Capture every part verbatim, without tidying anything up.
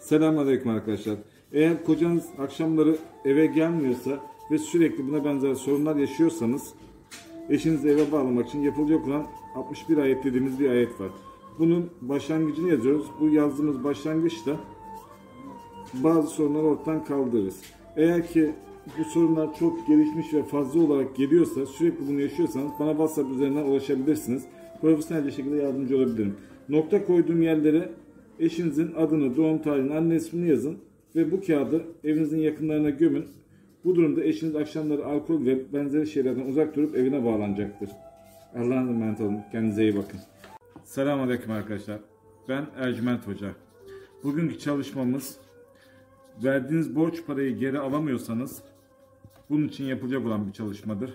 Selamünaleyküm arkadaşlar. Eğer kocanız akşamları eve gelmiyorsa ve sürekli buna benzer sorunlar yaşıyorsanız eşinizi eve bağlamak için yapılacak olan altmış bir ayet dediğimiz bir ayet var. Bunun başlangıcını yazıyoruz. Bu yazdığımız başlangıçta bazı sorunları ortadan kaldırırız. Eğer ki bu sorunlar çok gelişmiş ve fazla olarak geliyorsa, sürekli bunu yaşıyorsanız bana WhatsApp üzerinden ulaşabilirsiniz. Profesyonel bir şekilde yardımcı olabilirim. Nokta koyduğum yerlere eşinizin adını, doğum tarihini, anne ismini yazın ve bu kağıdı evinizin yakınlarına gömün. Bu durumda eşiniz akşamları alkol ve benzeri şeylerden uzak durup evine bağlanacaktır. Allah'a emanet olun. Kendinize iyi bakın. Selamünaleyküm arkadaşlar. Ben Ercüment Hoca. Bugünkü çalışmamız, verdiğiniz borç parayı geri alamıyorsanız bunun için yapılacak olan bir çalışmadır.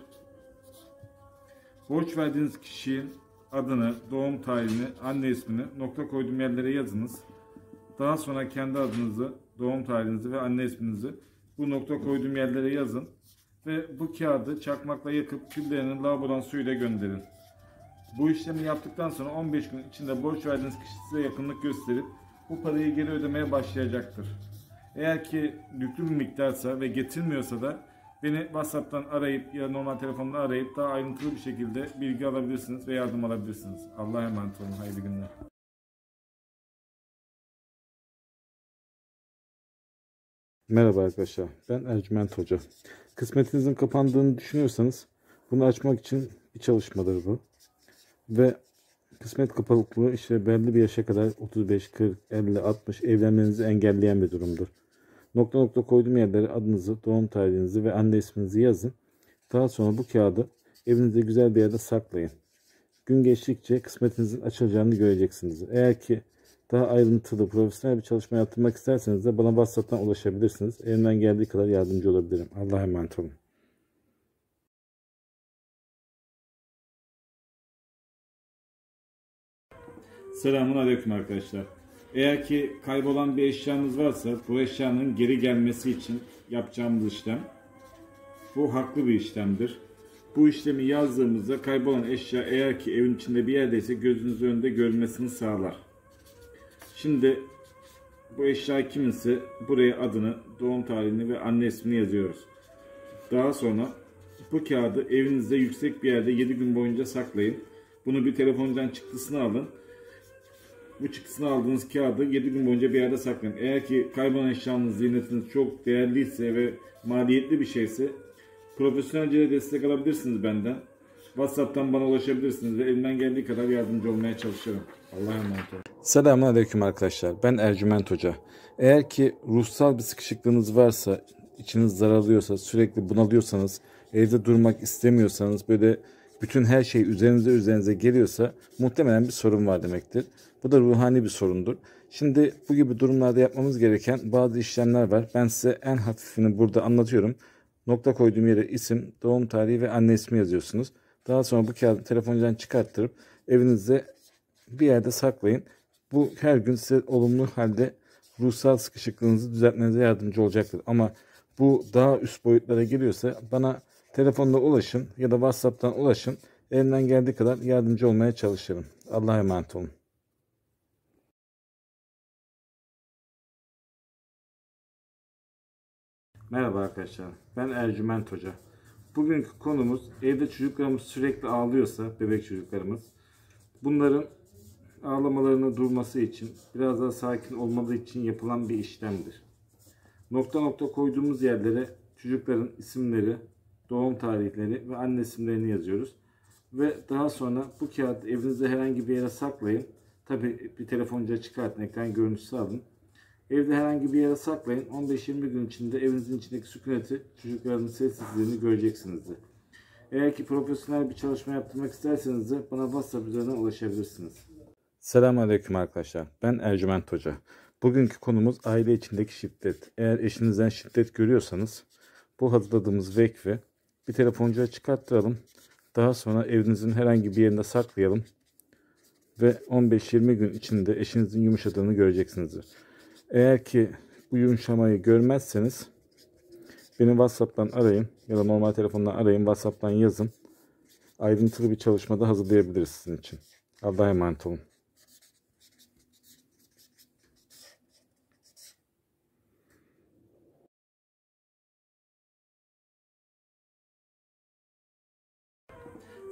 Borç verdiğiniz kişinin adını, doğum tarihini, anne ismini nokta koyduğum yerlere yazınız. Daha sonra kendi adınızı, doğum tarihinizi ve anne isminizi bu nokta koyduğum yerlere yazın. Ve bu kağıdı çakmakla yakıp küllerini lavabodan suyuyla gönderin. Bu işlemi yaptıktan sonra on beş gün içinde borç verdiğiniz kişi size yakınlık gösterip bu parayı geri ödemeye başlayacaktır. Eğer ki yüklü bir miktarsa ve getirmiyorsa da beni WhatsApp'tan arayıp ya normal telefonla arayıp daha ayrıntılı bir şekilde bilgi alabilirsiniz ve yardım alabilirsiniz. Allah'a emanet olun. Hayırlı günler. Merhaba arkadaşlar, ben Ercüment Hoca. Kısmetinizin kapandığını düşünüyorsanız bunu açmak için bir çalışmadır bu. Ve kısmet kapalıklığı işte belli bir yaşa kadar otuz beş, kırk, elli, altmış evlenmenizi engelleyen bir durumdur. Nokta nokta koyduğum yerlere adınızı, doğum tarihinizi ve anne isminizi yazın. Daha sonra bu kağıdı evinizde güzel bir yerde saklayın. Gün geçtikçe kısmetinizin açılacağını göreceksiniz. Eğer ki daha ayrıntılı, profesyonel bir çalışma yaptırmak isterseniz de bana WhatsApp'tan ulaşabilirsiniz. Elimden geldiği kadar yardımcı olabilirim. Allah'a emanet olun. Selamun aleyküm arkadaşlar. Eğer ki kaybolan bir eşyanız varsa bu eşyanın geri gelmesi için yapacağımız işlem bu haklı bir işlemdir. Bu işlemi yazdığımızda kaybolan eşya eğer ki evin içinde bir yerdeyse gözünüzün önünde görülmesini sağlar. Şimdi bu eşya kiminse buraya adını, doğum tarihini ve anne ismini yazıyoruz. Daha sonra bu kağıdı evinizde yüksek bir yerde yedi gün boyunca saklayın. Bunu bir telefondan çıktısını alın. Bu çıktısını aldığınız kağıdı yedi gün boyunca bir yerde saklayın. Eğer ki kaybolan eşyanız, ziynetiniz çok değerliyse ve maliyetli bir şeyse profesyonelce destek alabilirsiniz benden. WhatsApp'tan bana ulaşabilirsiniz ve elimden geldiği kadar yardımcı olmaya çalışırım. Allah'a emanet olun. Selamünaleyküm arkadaşlar. Ben Ercüment Hoca. Eğer ki ruhsal bir sıkışıklığınız varsa, içiniz daralıyorsa, sürekli bunalıyorsanız, evde durmak istemiyorsanız, böyle bütün her şey üzerinize üzerinize geliyorsa muhtemelen bir sorun var demektir. Bu da ruhani bir sorundur. Şimdi bu gibi durumlarda yapmamız gereken bazı işlemler var. Ben size en hafifini burada anlatıyorum. Nokta koyduğum yere isim, doğum tarihi ve anne ismi yazıyorsunuz. Daha sonra bu kağıdı telefondan çıkarttırıp evinizde bir yerde saklayın. Bu her gün size olumlu halde ruhsal sıkışıklığınızı düzeltmenize yardımcı olacaktır. Ama bu daha üst boyutlara geliyorsa bana telefonla ulaşın ya da WhatsApp'tan ulaşın. Elimden geldiği kadar yardımcı olmaya çalışırım. Allah'a emanet olun. Merhaba arkadaşlar, ben Ercüment Hoca. Bugünkü konumuz evde çocuklarımız sürekli ağlıyorsa, bebek çocuklarımız, bunların ağlamalarını durması için, biraz daha sakin olmaları için yapılan bir işlemdir. Nokta nokta koyduğumuz yerlere çocukların isimleri, doğum tarihleri ve anne isimlerini yazıyoruz. Ve daha sonra bu kağıdı evinizde herhangi bir yere saklayın. Tabi bir telefoncuya çıkartın, ekran görüntüsü alın. Evde herhangi bir yere saklayın. on beş yirmi gün içinde evinizin içindeki sükuneti, çocukların sessizliğini göreceksinizdir. Eğer ki profesyonel bir çalışma yaptırmak isterseniz de bana WhatsApp üzerinden ulaşabilirsiniz. Selamünaleyküm arkadaşlar. Ben Ercüment Hoca. Bugünkü konumuz aile içindeki şiddet. Eğer eşinizden şiddet görüyorsanız bu hazırladığımız vekfi bir telefoncuya çıkarttıralım. Daha sonra evinizin herhangi bir yerinde saklayalım. Ve on beş yirmi gün içinde eşinizin yumuşadığını göreceksinizdir. Eğer ki bu yumuşamayı görmezseniz beni WhatsApp'tan arayın ya da normal telefondan arayın, WhatsApp'tan yazın. Ayrıntılı bir çalışmada hazırlayabiliriz sizin için. Allah'a emanet olun.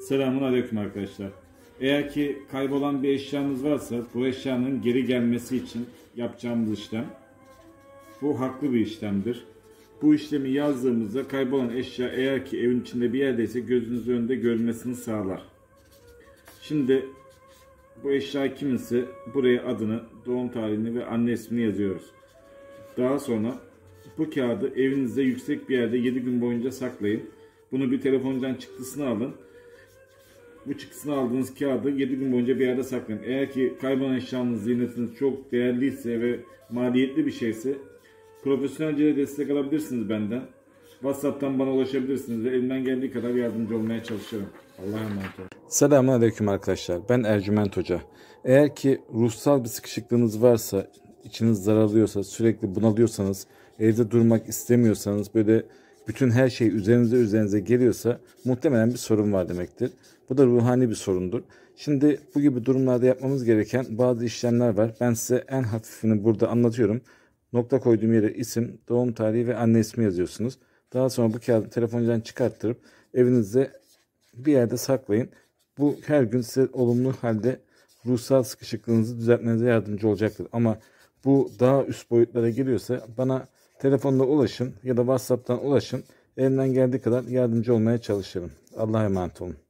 Selamun Aleyküm arkadaşlar. Eğer ki kaybolan bir eşyanız varsa bu eşyanın geri gelmesi için yapacağımız işlem bu haklı bir işlemdir. Bu işlemi yazdığımızda kaybolan eşya eğer ki evin içinde bir yerdeyse gözünüzün önünde görmesini sağlar. Şimdi bu eşya kiminse buraya adını, doğum tarihini ve anne ismini yazıyoruz. Daha sonra bu kağıdı evinizde yüksek bir yerde yedi gün boyunca saklayın. Bunu bir telefondan çıktısını alın. Bu çıktısını aldığınız kağıdı yedi gün boyunca bir yerde saklayın. Eğer ki kaybolan eşyanız, ziynetiniz çok değerliyse ve maliyetli bir şeyse profesyonelce destek alabilirsiniz benden. WhatsApp'tan bana ulaşabilirsiniz ve elimden geldiği kadar yardımcı olmaya çalışırım. Allah'a emanet olun. Selamun Aleyküm arkadaşlar. Ben Ercüment Hoca. Eğer ki ruhsal bir sıkışıklığınız varsa, içiniz daralıyorsa, sürekli bunalıyorsanız, evde durmak istemiyorsanız, böyle bütün her şey üzerinize üzerinize geliyorsa muhtemelen bir sorun var demektir. Bu da ruhani bir sorundur. Şimdi bu gibi durumlarda yapmamız gereken bazı işlemler var. Ben size en hafifini burada anlatıyorum. Nokta koyduğum yere isim, doğum tarihi ve anne ismi yazıyorsunuz. Daha sonra bu kağıdı telefondan çıkarttırıp evinizde bir yerde saklayın. Bu her gün size olumlu halde ruhsal sıkışıklığınızı düzeltmenize yardımcı olacaktır. Ama bu daha üst boyutlara geliyorsa bana telefonla ulaşın ya da WhatsApp'tan ulaşın. Elimden geldiği kadar yardımcı olmaya çalışırım. Allah'a emanet olun.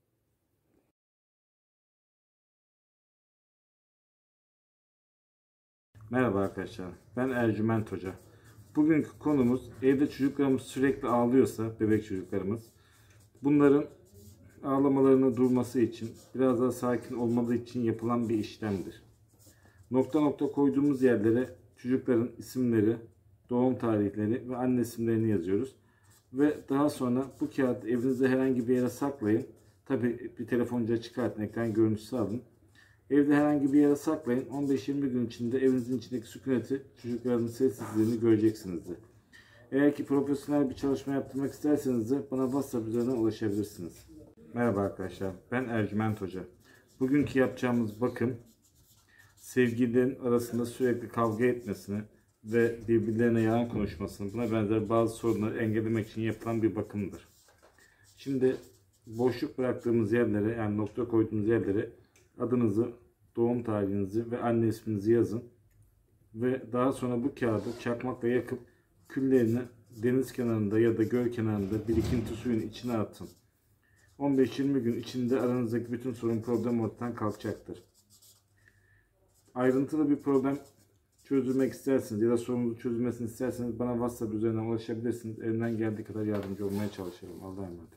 Merhaba arkadaşlar, ben Ercüment Hoca. Bugünkü konumuz evde çocuklarımız sürekli ağlıyorsa, bebek çocuklarımız, bunların ağlamalarını durması için, biraz daha sakin olmaları için yapılan bir işlemdir. Nokta nokta koyduğumuz yerlere çocukların isimleri, doğum tarihleri ve anne isimlerini yazıyoruz. Ve daha sonra bu kağıdı evinizde herhangi bir yere saklayın. Tabi bir telefoncuya çıkartın, ekran görüntüsü alın. Evde herhangi bir yere saklayın. on beş yirmi gün içinde evinizin içindeki sükuneti, çocukların sessizliğini göreceksinizdir. Eğer ki profesyonel bir çalışma yaptırmak isterseniz de bana WhatsApp üzerinden ulaşabilirsiniz. Merhaba arkadaşlar, ben Ercüment Hoca. Bugünkü yapacağımız bakım, sevgililerin arasında sürekli kavga etmesini ve birbirlerine yalan konuşmasını, buna benzer bazı sorunları engellemek için yapılan bir bakımdır. Şimdi boşluk bıraktığımız yerlere, yani nokta koyduğumuz yerlere adınızı, doğum tarihinizi ve anne isminizi yazın. Ve daha sonra bu kağıdı çakmakla yakıp küllerini deniz kenarında ya da göl kenarında birikinti suyun içine atın. on beş yirmi gün içinde aranızdaki bütün sorun, problem ortadan kalkacaktır. Ayrıntılı bir problem çözülmek isterseniz ya da sorunun çözülmesini isterseniz bana WhatsApp üzerinden ulaşabilirsiniz. Elimden geldiği kadar yardımcı olmaya çalışırım. Allah'a emanet.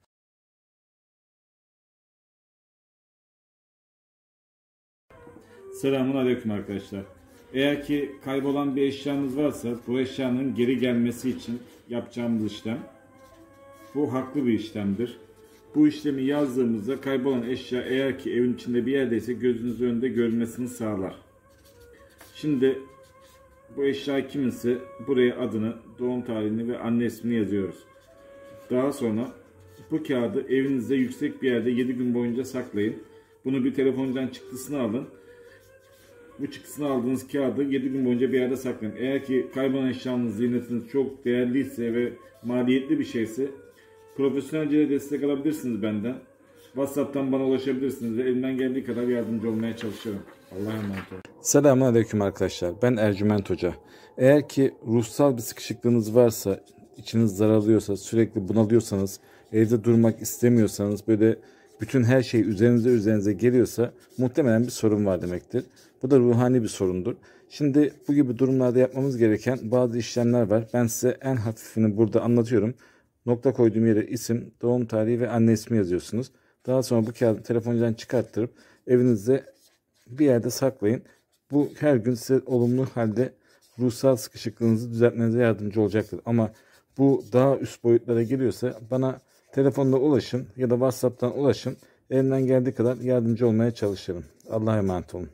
Selamun Aleyküm arkadaşlar. Eğer ki kaybolan bir eşyanız varsa bu eşyanın geri gelmesi için yapacağımız işlem bu haklı bir işlemdir. Bu işlemi yazdığımızda kaybolan eşya eğer ki evin içinde bir yerdeyse gözünüzün önünde görmesini sağlar. Şimdi bu eşya kiminse buraya adını, doğum tarihini ve anne ismini yazıyoruz. Daha sonra bu kağıdı evinizde yüksek bir yerde yedi gün boyunca saklayın. Bunu bir telefondan çıktısını alın. Bu çıktısını aldığınız kağıdı yedi gün boyunca bir yerde saklayın. Eğer ki kaybolan eşyanız, ziynetiniz çok değerliyse ve maliyetli bir şeyse profesyonelce destek alabilirsiniz benden. WhatsApp'tan bana ulaşabilirsiniz ve elimden geldiği kadar yardımcı olmaya çalışırım. Allah'a emanet olun. Selamun Aleyküm arkadaşlar. Ben Ercüment Hoca. Eğer ki ruhsal bir sıkışıklığınız varsa, içiniz daralıyorsa, sürekli bunalıyorsanız, evde durmak istemiyorsanız, böyle bütün her şey üzerinize üzerinize geliyorsa muhtemelen bir sorun var demektir. Bu da ruhani bir sorundur. Şimdi bu gibi durumlarda yapmamız gereken bazı işlemler var. Ben size en hafifini burada anlatıyorum. Nokta koyduğum yere isim, doğum tarihi ve anne ismi yazıyorsunuz. Daha sonra bu kağıdı telefondan çıkarttırıp evinizde bir yerde saklayın. Bu her gün size olumlu halde ruhsal sıkışıklığınızı düzeltmenize yardımcı olacaktır. Ama bu daha üst boyutlara geliyorsa bana telefonla ulaşın ya da WhatsApp'tan ulaşın. Elimden geldiği kadar yardımcı olmaya çalışırım. Allah'a emanet olun.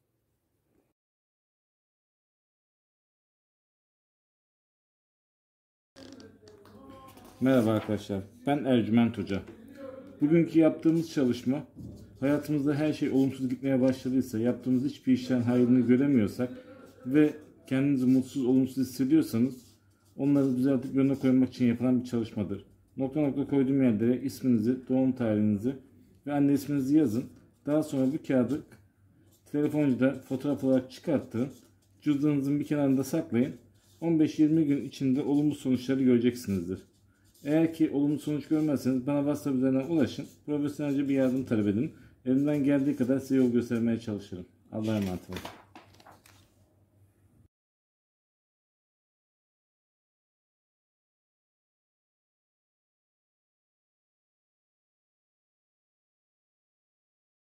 Merhaba arkadaşlar, ben Ercüment Hoca. Bugünkü yaptığımız çalışma, hayatımızda her şey olumsuz gitmeye başladıysa, yaptığımız hiçbir işten hayrını göremiyorsak ve kendinizi mutsuz, olumsuz hissediyorsanız onları düzeltip yoluna koymak için yapılan bir çalışmadır. nokta nokta koyduğum yerlere isminizi, doğum tarihinizi ve anne isminizi yazın. Daha sonra bu kağıdı telefoncuda fotoğraf olarak çıkarttırın. Cüzdanınızın bir kenarında saklayın. on beş yirmi gün içinde olumlu sonuçları göreceksinizdir. Eğer ki olumlu sonuç görmezseniz bana WhatsApp üzerinden ulaşın. Profesyonelce bir yardım talep edin. Elimden geldiği kadar size yol göstermeye çalışırım. Allah'a emanet olun.